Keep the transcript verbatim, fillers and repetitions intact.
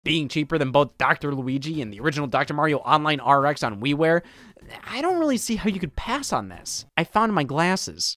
being cheaper than both Doctor Luigi and the original Doctor Mario Online R X on WiiWare, I don't really see how you could pass on this. I found my glasses.